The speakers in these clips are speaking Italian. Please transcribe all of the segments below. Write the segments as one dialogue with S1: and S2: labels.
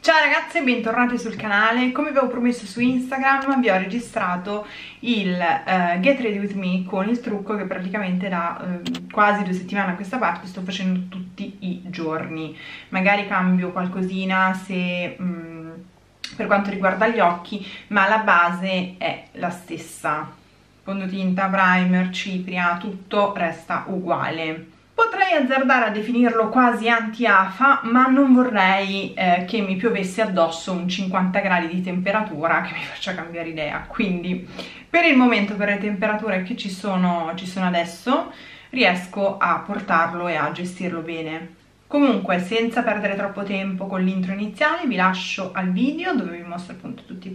S1: Ciao ragazze, bentornati sul canale. Come vi avevo promesso su Instagram vi ho registrato il Get Ready With Me con il trucco che praticamente da quasi 2 settimane a questa parte sto facendo tutti i giorni. Magari cambio qualcosina se per quanto riguarda gli occhi, ma la base è la stessa. Fondotinta, primer, cipria, tutto resta uguale. Potrei azzardare a definirlo quasi anti-afa, ma non vorrei che mi piovesse addosso un 50 gradi di temperatura che mi faccia cambiare idea. Quindi per il momento, per le temperature che ci sono adesso, riesco a portarlo e a gestirlo bene. Comunque, senza perdere troppo tempo con l'intro iniziale, vi lascio al video dove vi mostro appunto tutti i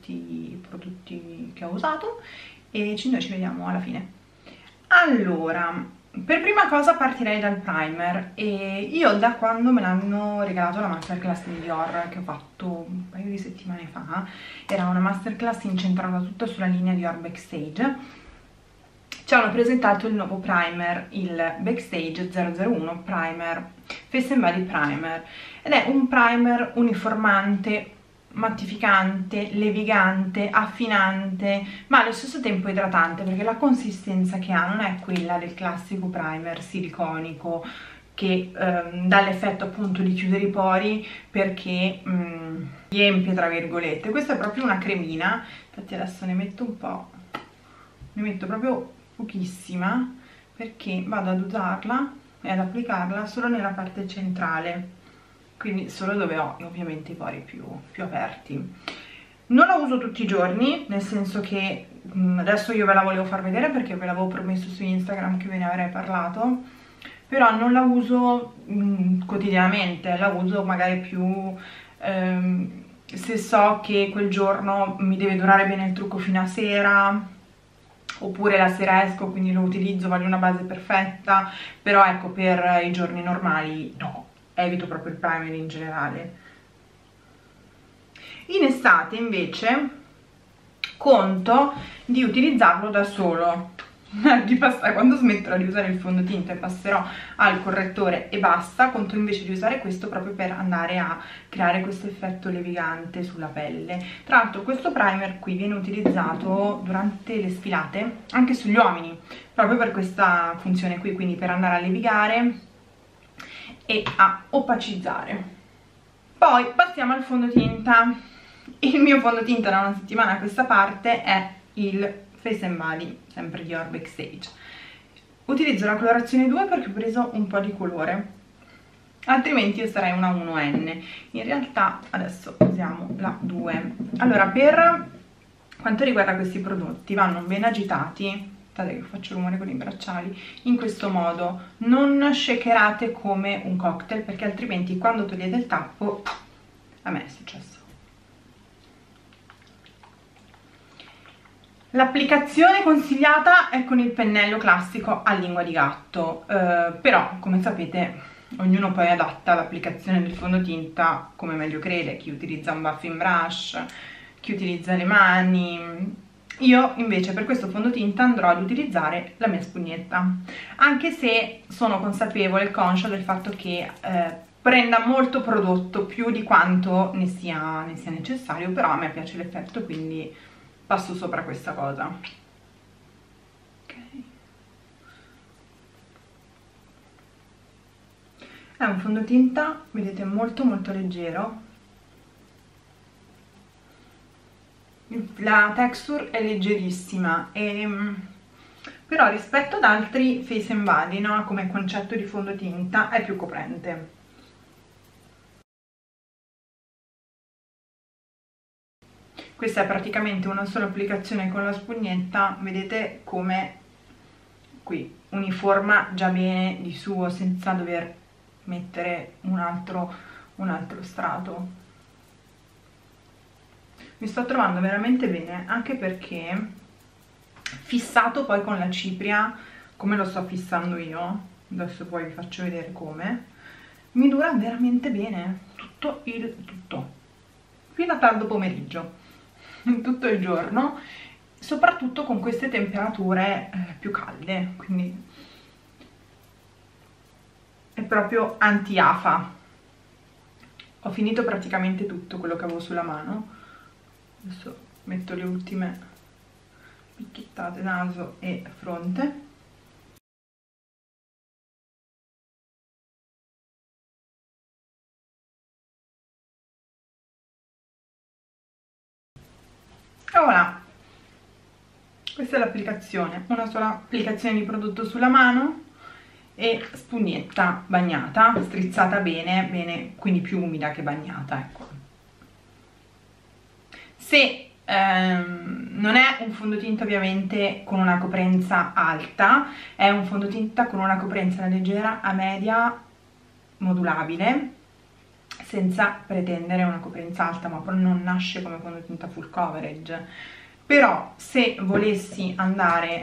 S1: prodotti che ho usato e noi ci vediamo alla fine. Allora, per prima cosa partirei dal primer e io da quando me l'hanno regalato la masterclass di Dior che ho fatto un paio di settimane fa, era una masterclass incentrata tutta sulla linea Dior Backstage, ci hanno presentato il nuovo primer, il Backstage 001 Primer, Face and Body Primer, ed è un primer uniformante, mattificante, levigante, affinante, ma allo stesso tempo idratante, perché la consistenza che ha non è quella del classico primer siliconico che dà l'effetto appunto di chiudere i pori perché riempie tra virgolette. Questa è proprio una cremina, infatti adesso ne metto un po', ne metto proprio pochissima perché vado ad usarla e ad applicarla solo nella parte centrale, quindi solo dove ho ovviamente i pori più aperti. Non la uso tutti i giorni, nel senso che adesso io ve la volevo far vedere perché ve l'avevo promesso su Instagram che ve ne avrei parlato, però non la uso quotidianamente, la uso magari più se so che quel giorno mi deve durare bene il trucco fino a sera, oppure la sera esco, quindi lo utilizzo, voglio una base perfetta, però ecco, per i giorni normali no. Evito proprio il primer in generale. In estate invece conto di utilizzarlo da solo, quando smetterò di usare il fondotinta e passerò al correttore e basta, conto invece di usare questo proprio per andare a creare questo effetto levigante sulla pelle. Tra l'altro questo primer qui viene utilizzato durante le sfilate anche sugli uomini, proprio per questa funzione qui, quindi per andare a levigare e a opacizzare. Poi passiamo al fondotinta. Il mio fondotinta da una settimana a questa parte è il Face and Body, sempre Dior Backstage. Utilizzo la colorazione 2 perché ho preso un po' di colore, altrimenti io sarei una 1N. In realtà adesso usiamo la 2. Allora, per quanto riguarda questi prodotti, vanno ben agitati, che faccio rumore con i bracciali, in questo modo. Non shakerate come un cocktail perché altrimenti quando togliete il tappo, a me è successo. L'applicazione consigliata è con il pennello classico a lingua di gatto, però come sapete ognuno poi adatta l'applicazione del fondotinta come meglio crede, chi utilizza un buffing brush, chi utilizza le mani. Io invece per questo fondotinta andrò ad utilizzare la mia spugnetta, anche se sono consapevole e conscia del fatto che prenda molto prodotto, più di quanto ne sia necessario, però a me piace l'effetto, quindi passo sopra questa cosa. Okay. È un fondotinta, vedete, molto leggero. La texture è leggerissima, però rispetto ad altri Face and Body, no, come concetto di fondotinta, è più coprente. Questa è praticamente una sola applicazione con la spugnetta, vedete come qui uniforma già bene di suo senza dover mettere un altro strato. Mi sto trovando veramente bene, anche perché fissato poi con la cipria, come lo sto fissando io, adesso poi vi faccio vedere come, mi dura veramente bene tutto fino a tardo pomeriggio, tutto il giorno, soprattutto con queste temperature più calde, quindi è proprio anti-afa. ho finito praticamente tutto quello che avevo sulla mano. Adesso metto le ultime picchiettate naso e fronte. E voilà, questa è l'applicazione, una sola applicazione di prodotto sulla mano e spugnetta bagnata, strizzata bene, bene, quindi più umida che bagnata, ecco. Se non è un fondotinta ovviamente con una coprenza alta, è un fondotinta con una coprenza da leggera a media modulabile, senza pretendere una coprenza alta, ma poi non nasce come fondotinta full coverage. Però se volessi andare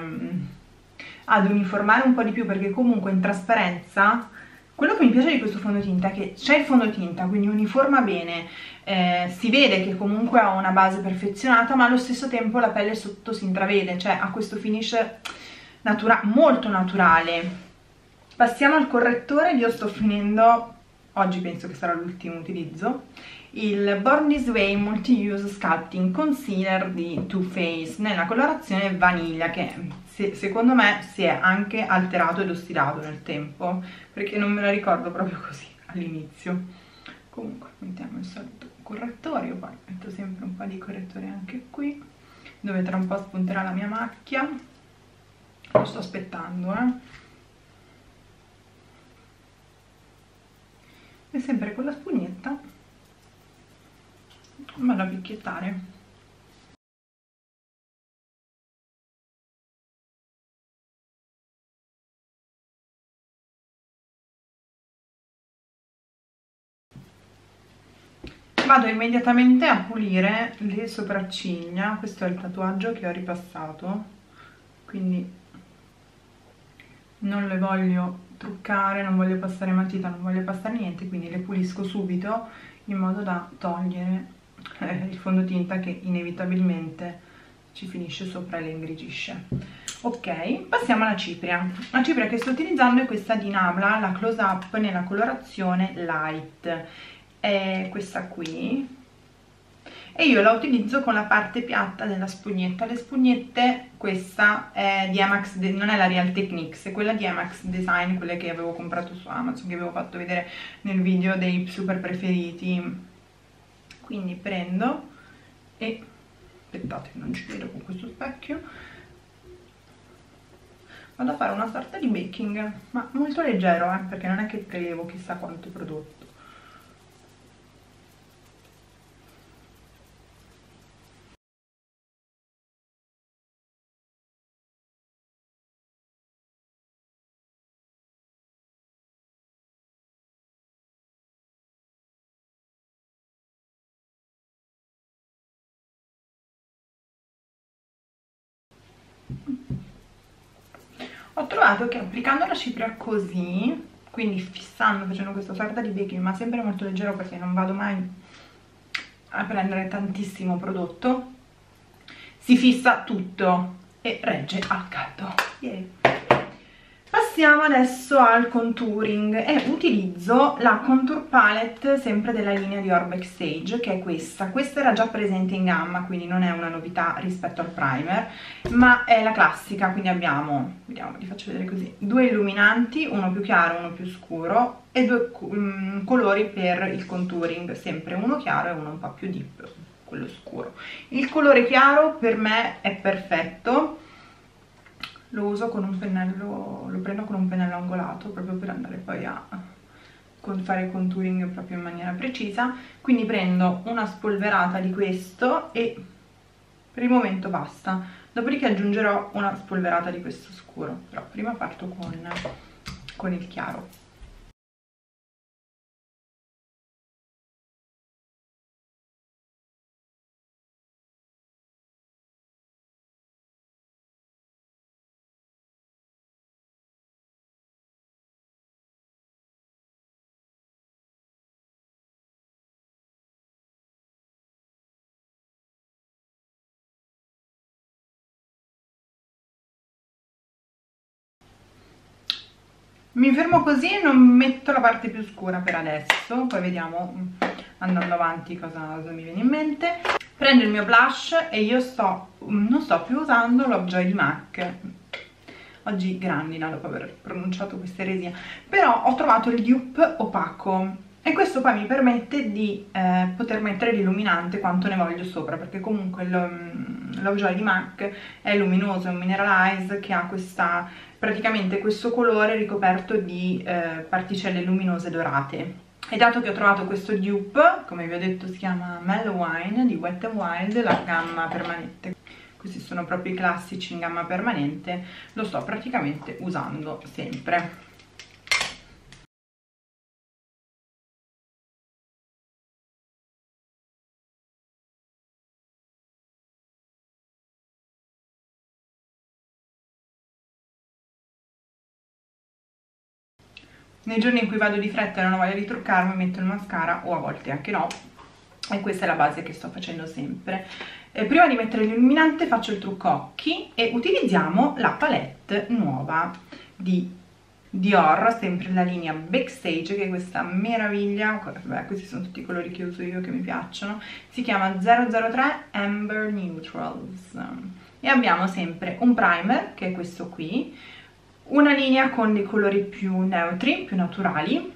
S1: ad uniformare un po' di più, perché comunque in trasparenza quello che mi piace di questo fondotinta è che c'è il fondotinta, quindi uniforma bene, si vede che comunque ha una base perfezionata, ma allo stesso tempo la pelle sotto si intravede, cioè ha questo finish molto naturale. Passiamo al correttore. Io sto finendo, oggi penso che sarà l'ultimo utilizzo, il Born This Way Multi-Use Sculpting Concealer di Too Faced nella colorazione vaniglia, che secondo me si è anche alterato ed ossidato nel tempo, perché non me la ricordo proprio così all'inizio. Comunque mettiamo il solito correttore, io poi metto sempre un po' di correttore anche qui, dove tra un po' spunterà la mia macchia. Lo sto aspettando, e sempre con la spugnetta vado a picchiettare. Vado immediatamente a pulire le sopracciglia. Questo è il tatuaggio che ho ripassato, quindi non le voglio truccare, non voglio passare matita, non voglio passare niente, quindi le pulisco subito in modo da togliere il fondotinta che inevitabilmente ci finisce sopra e le ingrigisce. Ok, passiamo alla cipria. La cipria che sto utilizzando è questa di Nabla, la Close Up nella colorazione Light, è questa qui, e io la utilizzo con la parte piatta della spugnetta. Le spugnette, questa è di Emax, non è la Real Techniques, è quella di Emax Design, quelle che avevo comprato su Amazon, che avevo fatto vedere nel video dei super preferiti. Quindi prendo e, aspettate che non ci vedo con questo specchio, vado a fare una sorta di baking, ma molto leggero, perché non è che prelevo chissà quanto prodotto. Ho trovato che applicando la cipria così, quindi fissando, facendo questa sorta di baking, ma sempre molto leggero perché non vado mai a prendere tantissimo prodotto, si fissa tutto e regge al caldo. Yeah. Passiamo adesso al contouring e utilizzo la contour palette sempre della linea di Orbex Sage, che è questa. Questa era già presente in gamma, quindi non è una novità rispetto al primer, ma è la classica. Quindi abbiamo, vediamo, vi faccio vedere così, due illuminanti, uno più chiaro, uno più scuro, e due colori per il contouring, sempre uno chiaro e uno un po' più deep, quello scuro. Il colore chiaro per me è perfetto. Lo uso con un pennello, lo prendo con un pennello angolato proprio per andare poi a fare il contouring proprio in maniera precisa. Quindi prendo una spolverata di questo e per il momento basta, dopodiché aggiungerò una spolverata di questo scuro, però prima parto con il chiaro. Mi fermo così, non metto la parte più scura per adesso, poi vediamo andando avanti cosa mi viene in mente. Prendo il mio blush e io non sto più usando Lovejoy di MAC. Oggi grandina dopo aver pronunciato questa eresia, però ho trovato il dupe opaco e questo poi mi permette di poter mettere l'illuminante quanto ne voglio sopra, perché comunque il Lovejoy di MAC è luminoso, è un mineralize che ha praticamente questo colore ricoperto di particelle luminose dorate. E dato che ho trovato questo dupe, come vi ho detto si chiama Mellow Wine di Wet n Wild, la gamma permanente, questi sono proprio i classici in gamma permanente, lo sto praticamente usando sempre. Nei giorni in cui vado di fretta e non ho voglia di truccarmi metto il mascara, o a volte anche no, e questa è la base che sto facendo sempre. Prima di mettere l'illuminante faccio il trucco occhi e utilizziamo la palette nuova di Dior, sempre la linea Backstage, che è questa meraviglia. Beh, questi sono tutti i colori che uso io, che mi piacciono. Si chiama 003 Amber Neutrals e abbiamo sempre un primer, che è questo qui, una linea con dei colori più neutri, più naturali,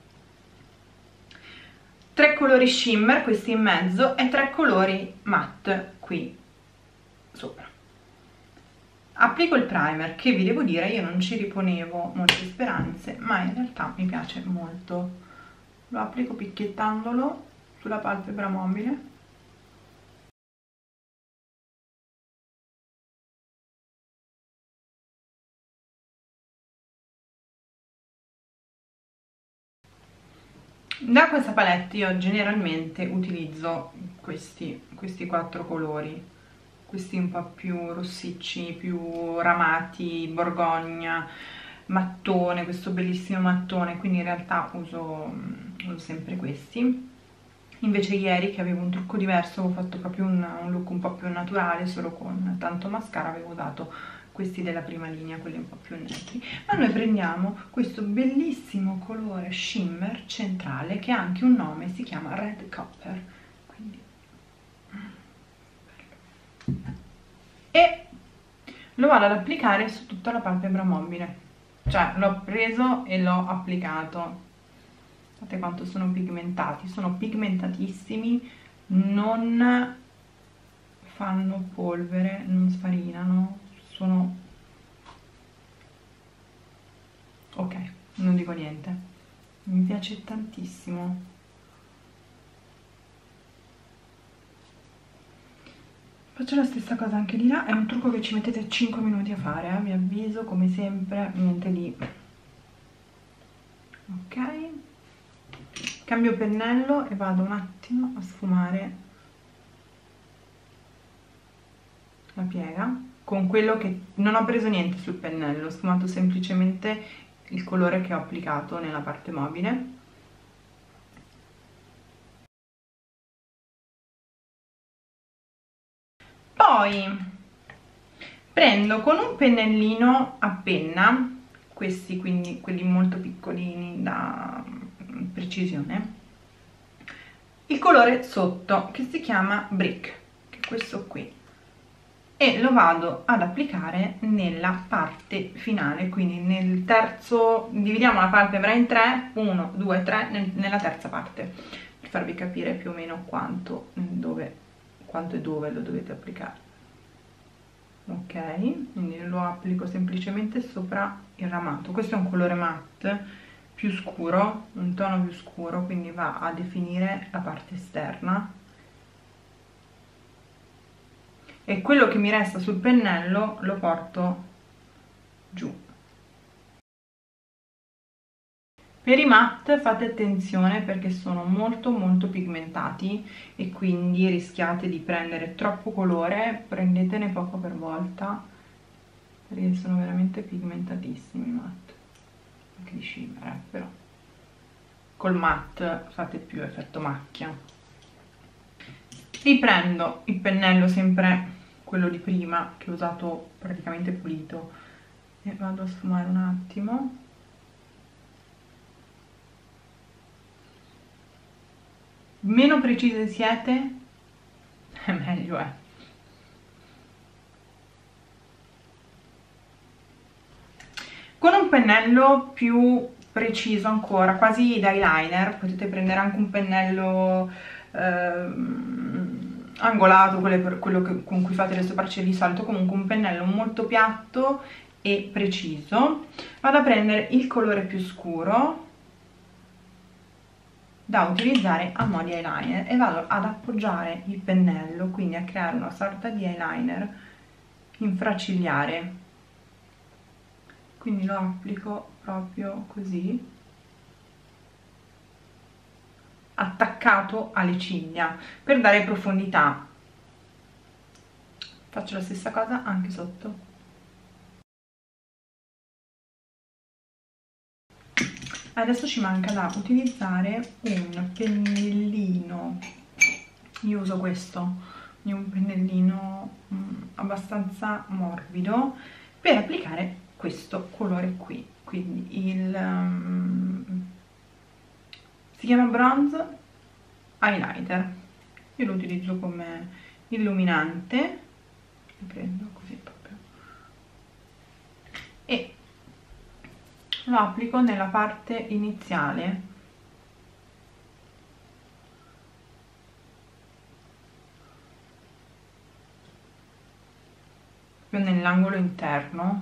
S1: 3 colori shimmer, questi in mezzo, e 3 colori matte qui sopra. Applico il primer, che vi devo dire io non ci riponevo molte speranze, ma in realtà mi piace molto. Lo applico picchiettandolo sulla palpebra mobile. Da questa palette io generalmente utilizzo questi 4 colori, questi un po' più rossicci, più ramati, borgogna, mattone, questo bellissimo mattone, quindi in realtà uso sempre questi. Invece ieri, che avevo un trucco diverso, avevo fatto proprio un look un po' più naturale, solo con tanto mascara, avevo usato questi della prima linea, quelli un po' più neutri. Ma noi prendiamo questo bellissimo colore shimmer centrale, che ha anche un nome, si chiama Red Copper. Quindi e lo vado ad applicare su tutta la palpebra mobile, cioè l'ho preso e l'ho applicato. Guardate quanto sono pigmentati, sono pigmentatissimi, non fanno polvere, non sfarinano, sono ok, non dico niente, mi piace tantissimo. Faccio la stessa cosa anche di là, è un trucco che ci mettete 5 minuti a fare, vi avviso, come sempre, niente di... Ok, cambio pennello e vado un attimo a sfumare la piega con quello che... non ho preso niente sul pennello, ho sfumato semplicemente il colore che ho applicato nella parte mobile. Poi prendo con un pennellino a penna, questi quindi quelli molto piccolini da precisione, il colore sotto che si chiama Brick, che è questo qui, e lo vado ad applicare nella parte finale, quindi nel terzo, dividiamo la palpebra in 3, 1, 2, 3, nella terza parte, per farvi capire più o meno quanto e dove lo dovete applicare. Ok, quindi lo applico semplicemente sopra il ramato. Questo è un colore matte più scuro, un tono più scuro, quindi va a definire la parte esterna, e quello che mi resta sul pennello lo porto giù. Per i matte fate attenzione perché sono molto pigmentati e quindi rischiate di prendere troppo colore, prendetene poco per volta perché sono veramente pigmentatissimi i matte, anche di shimmer, però col matte fate più effetto macchia. Riprendo il pennello, sempre quello di prima che ho usato praticamente pulito, e vado a sfumare un attimo. meno precise siete, meglio è. Con un pennello più preciso ancora, quasi da eyeliner, potete prendere anche un pennello angolato, quello con cui fate le sopracciglia di solito, comunque un pennello molto piatto e preciso. Vado a prendere il colore più scuro da utilizzare a mo' di eyeliner e vado ad appoggiare il pennello, quindi a creare una sorta di eyeliner infracigliare, quindi lo applico proprio così, attaccato alle ciglia, per dare profondità. Faccio la stessa cosa anche sotto. Adesso ci manca da utilizzare un pennellino, io uso questo, un pennellino abbastanza morbido per applicare questo colore qui, quindi si chiama Bronze Highlighter. Io lo utilizzo come illuminante, lo prendo così proprio e lo applico nella parte iniziale, più nell'angolo interno,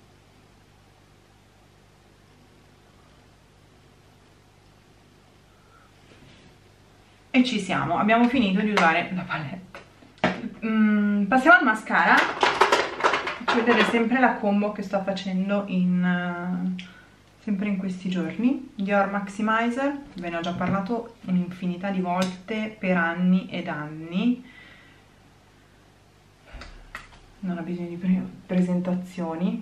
S1: e ci siamo, abbiamo finito di usare la palette. Passiamo al mascara. Faccio vedere sempre la combo che sto facendo sempre in questi giorni. Dior Maximizer, ve ne ho già parlato un'infinità di volte per anni ed anni, non ha bisogno di presentazioni.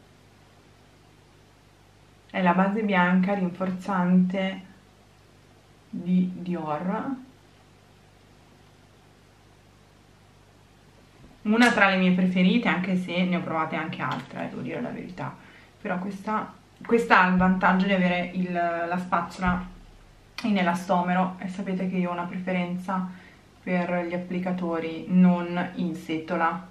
S1: È la base bianca rinforzante di Dior, una tra le mie preferite, anche se ne ho provate anche altre, devo dire la verità, però questa ha il vantaggio di avere la spazzola in elastomero, e sapete che io ho una preferenza per gli applicatori non in setola.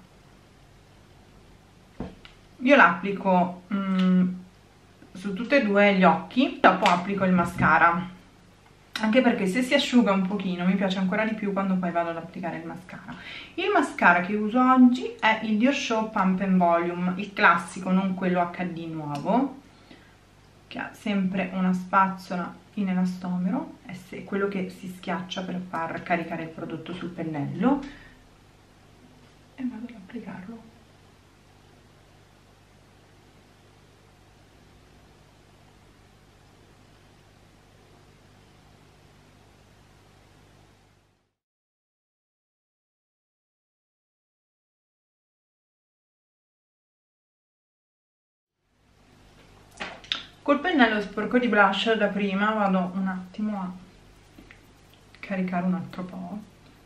S1: Io l'applico su tutti e due gli occhi, dopo applico il mascara, anche perché se si asciuga un pochino mi piace ancora di più quando poi vado ad applicare il mascara. Il mascara che uso oggi è il Dior Show Pump and Volume, il classico, non quello HD nuovo, che ha sempre una spazzola in elastomero, è quello che si schiaccia per far caricare il prodotto sul pennello, e vado ad applicarlo. Col pennello sporco di blush da prima vado un attimo a caricare un altro po'.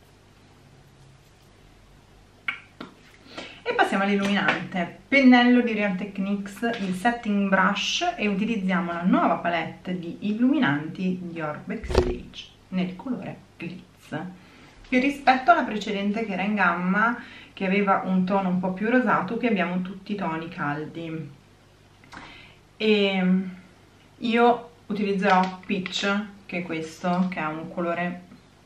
S1: E passiamo all'illuminante. Pennello di Real Techniques, il setting brush, e utilizziamo la nuova palette di illuminanti Dior Backstage nel colore Glitz. Che rispetto alla precedente, che era in gamma, che aveva un tono un po' più rosato, qui abbiamo tutti i toni caldi. E io utilizzerò Peach, che è questo, che ha un colore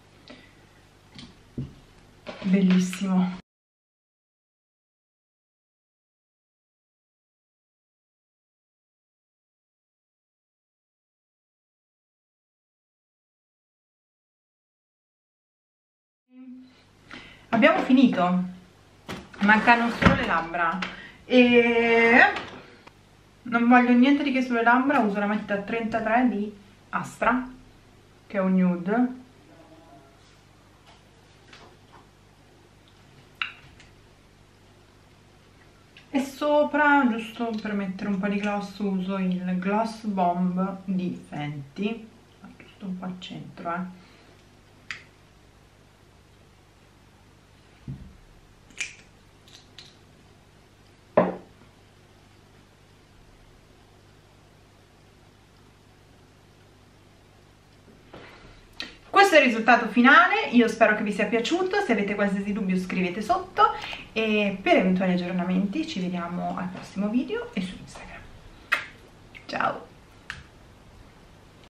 S1: bellissimo. Abbiamo finito, mancano solo le labbra e non voglio niente di che sulle labbra. Uso la matita 33 di Astra, che è un nude, e sopra, giusto per mettere un po' di gloss, uso il Gloss Bomb di Fenty, giusto un po' al centro, Questo questo è il risultato finale, io spero che vi sia piaciuto, se avete qualsiasi dubbio scrivete sotto e per eventuali aggiornamenti ci vediamo al prossimo video e su Instagram. Ciao!